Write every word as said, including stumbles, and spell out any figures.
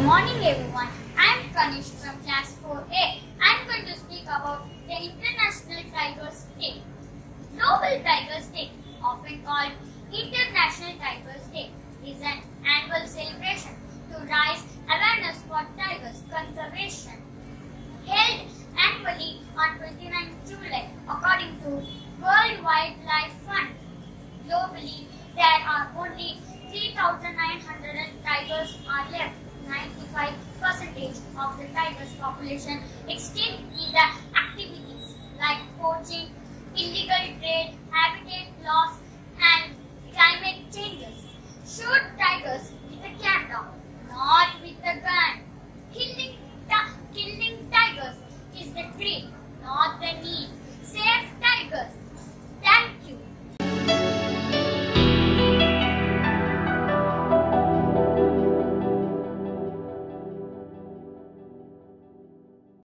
morning everyone, I am Kanish from class four A. I am going to speak about the International Tigers Day. Global Tigers Day, often called International Tigers Day, is an annual celebration to raise awareness for tigers conservation. Held annually on twenty-ninth July according to World Wildlife Fund. Globally, there are only three thousand nine hundred tigers are left. ninety-five percent of the tigers population extinct in the activities like poaching, illegal trade, habitat loss